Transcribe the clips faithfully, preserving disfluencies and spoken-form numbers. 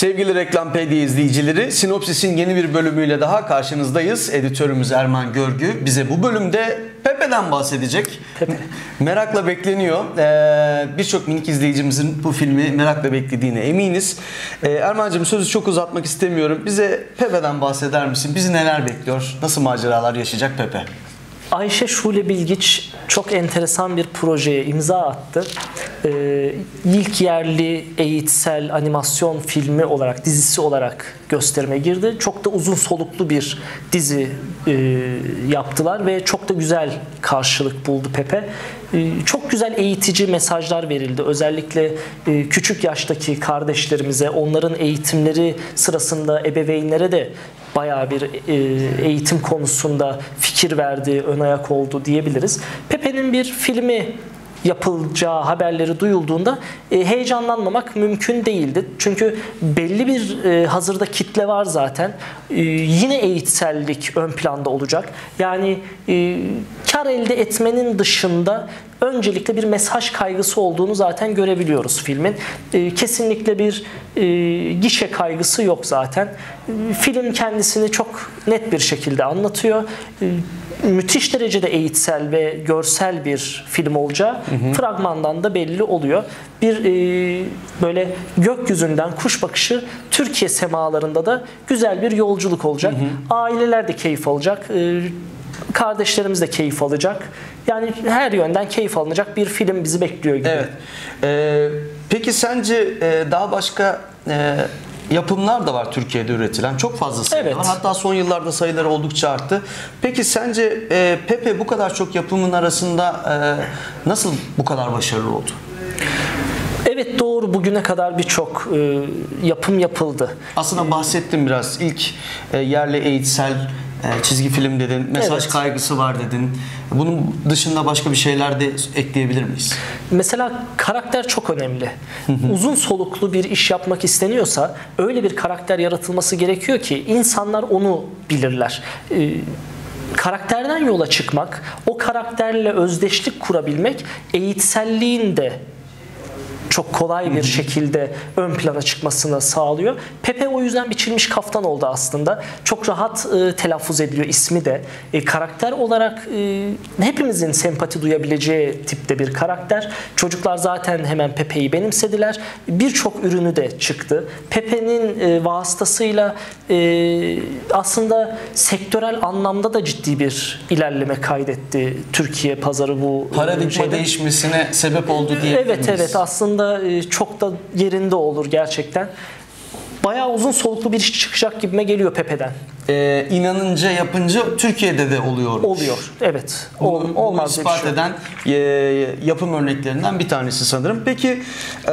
Sevgili Reklampedia izleyicileri, Sinopsis'in yeni bir bölümüyle daha karşınızdayız. Editörümüz Erman Görgü bize bu bölümde Pepe'den bahsedecek. Pepe. Merakla bekleniyor. Ee, Birçok minik izleyicimizin bu filmi merakla beklediğine eminiz. Ee, Erman'cığım, sözü çok uzatmak istemiyorum. Bize Pepe'den bahseder misin? Bizi neler bekliyor? Nasıl maceralar yaşayacak Pepe? Ayşe Şule Bilgiç çok enteresan bir projeye imza attı. Ee, ilk yerli eğitsel animasyon filmi olarak, dizisi olarak gösterime girdi. Çok da uzun soluklu bir dizi e, yaptılar ve çok da güzel karşılık buldu Pepe. E, çok güzel eğitici mesajlar verildi. Özellikle e, küçük yaştaki kardeşlerimize, onların eğitimleri sırasında ebeveynlere de bayağı bir eğitim konusunda fikir verdi, ön ayak oldu diyebiliriz. Pepe'nin bir filmi yapılacağı haberleri duyulduğunda heyecanlanmamak mümkün değildi. Çünkü belli bir hazırda kitle var zaten. Yine eğitsellik ön planda olacak. Yani kar elde etmenin dışında öncelikle bir mesaj kaygısı olduğunu zaten görebiliyoruz filmin. Kesinlikle bir gişe kaygısı yok zaten. Film kendisini çok net bir şekilde anlatıyor. Müthiş derecede eğitsel ve görsel bir film olacağı hı hı. fragmandan da belli oluyor. Bir e, böyle gökyüzünden kuş bakışı Türkiye semalarında da güzel bir yolculuk olacak. Hı hı. Aileler de keyif alacak. E, kardeşlerimiz de keyif alacak. Yani her yönden keyif alınacak bir film bizi bekliyor gibi. Evet. Ee, peki sence e, daha başka e, yapımlar da var Türkiye'de üretilen. Çok fazla sayıda evet. var. Hatta son yıllarda sayıları oldukça arttı. Peki sence e, Pepe bu kadar çok yapımın arasında e, nasıl bu kadar başarılı oldu? Evet, doğru. Bugüne kadar birçok e, yapım yapıldı. Aslında bahsettim biraz. İlk e, yerli eğitsel e, çizgi film dedin. Mesaj evet. kaygısı var dedin. Bunun dışında başka bir şeyler de ekleyebilir miyiz? Mesela karakter çok önemli. Uzun soluklu bir iş yapmak isteniyorsa öyle bir karakter yaratılması gerekiyor ki insanlar onu bilirler. E, karakterden yola çıkmak, o karakterle özdeşlik kurabilmek eğitselliğin de çok kolay bir şekilde ön plana çıkmasını sağlıyor. Pepe o yüzden biçilmiş kaftan oldu aslında. Çok rahat e, telaffuz ediliyor ismi de. E, karakter olarak e, hepimizin sempati duyabileceği tipte bir karakter. Çocuklar zaten hemen Pepe'yi benimsediler. Birçok ürünü de çıktı. Pepe'nin e, vasıtasıyla e, aslında sektörel anlamda da ciddi bir ilerleme kaydetti Türkiye pazarı bu. Paradigma şeyde. değişmesine sebep oldu diye. Evet evet, aslında çok da yerinde olur gerçekten. Bayağı uzun soluklu bir iş çıkacak gibime geliyor Pepe'den. Ee, inanınca yapınca Türkiye'de de oluyor. Oluyor. Evet. Bu, Ol, olmaz bunu ispat şey. eden e, yapım örneklerinden bir tanesi sanırım. Peki e,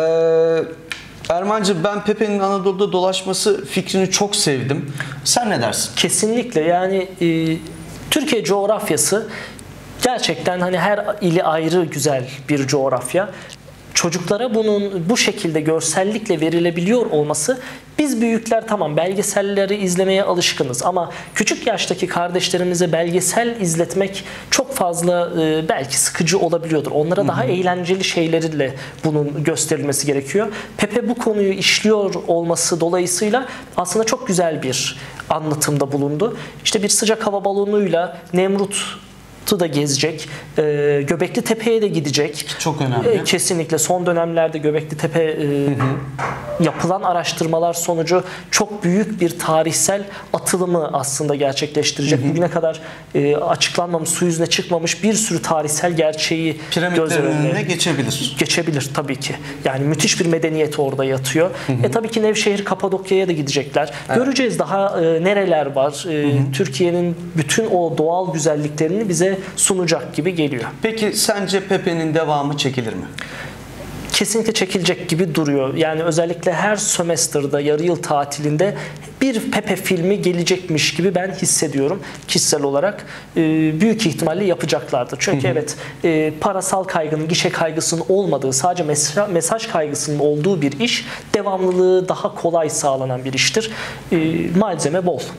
Erman'cığım, ben Pepe'nin Anadolu'da dolaşması fikrini çok sevdim. Sen ne dersin? Kesinlikle. Yani e, Türkiye coğrafyası gerçekten hani her ili ayrı güzel bir coğrafya. Çocuklara bunun bu şekilde görsellikle verilebiliyor olması, biz büyükler tamam belgeselleri izlemeye alışkınız ama küçük yaştaki kardeşlerimize belgesel izletmek çok fazla e, belki sıkıcı olabiliyordur. Onlara daha eğlenceli şeylerle bunun gösterilmesi gerekiyor. Pepe bu konuyu işliyor olması dolayısıyla aslında çok güzel bir anlatımda bulundu. İşte bir sıcak hava balonuyla Nemrut da gezecek. E, Göbekli Tepe'ye de gidecek. Çok önemli. E, kesinlikle son dönemlerde Göbekli Tepe e, hı hı. yapılan araştırmalar sonucu çok büyük bir tarihsel atılımı aslında gerçekleştirecek. Hı hı. Bugüne kadar e, açıklanmamış, su yüzüne çıkmamış bir sürü tarihsel gerçeği piramitlerin önüne geçebilir. Geçebilir tabii ki. Yani müthiş bir medeniyet orada yatıyor. Hı hı. E tabii ki Nevşehir, Kapadokya'ya da gidecekler. Evet. Göreceğiz daha e, nereler var. E, Türkiye'nin bütün o doğal güzelliklerini bize sunacak gibi geliyor. Peki sence Pepe'nin devamı çekilir mi? Kesinlikle çekilecek gibi duruyor. Yani özellikle her sömestrda, yarı yıl tatilinde bir Pepe filmi gelecekmiş gibi ben hissediyorum kişisel olarak. E, büyük ihtimalle yapacaklardır. Çünkü hı hı. evet e, parasal kaygının, gişe kaygısının olmadığı, sadece mesaj, mesaj kaygısının olduğu bir iş, devamlılığı daha kolay sağlanan bir iştir. E, malzeme bol.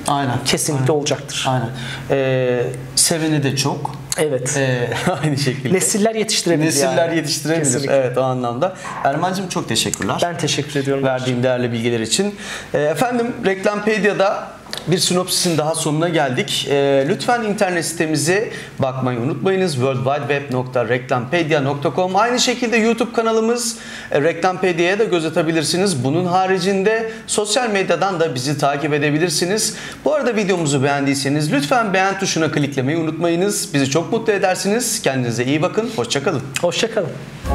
Aynen. Kesinlikle Aynen. olacaktır. Aynen. Ee, seveni de çok. Evet. Ee, aynı şekilde. Nesiller yetiştirebilir. Nesiller yani. yetiştirebilir. Kesinlikle. Evet, o anlamda. Erman'cığım çok teşekkürler. Ben teşekkür ediyorum. Verdiğin değerli bilgiler için. Ee, efendim, Reklampedia'da bir sinopsisin daha sonuna geldik. Ee, lütfen internet sitemize bakmayı unutmayınız. world wide web nokta reklampedia nokta com. Aynı şekilde YouTube kanalımız e, Reklampedia'ya da göz atabilirsiniz. Bunun haricinde sosyal medyadan da bizi takip edebilirsiniz. Bu arada videomuzu beğendiyseniz lütfen beğen tuşuna kliklemeyi unutmayınız. Bizi çok mutlu edersiniz. Kendinize iyi bakın. Hoşça kalın. Hoşça kalın.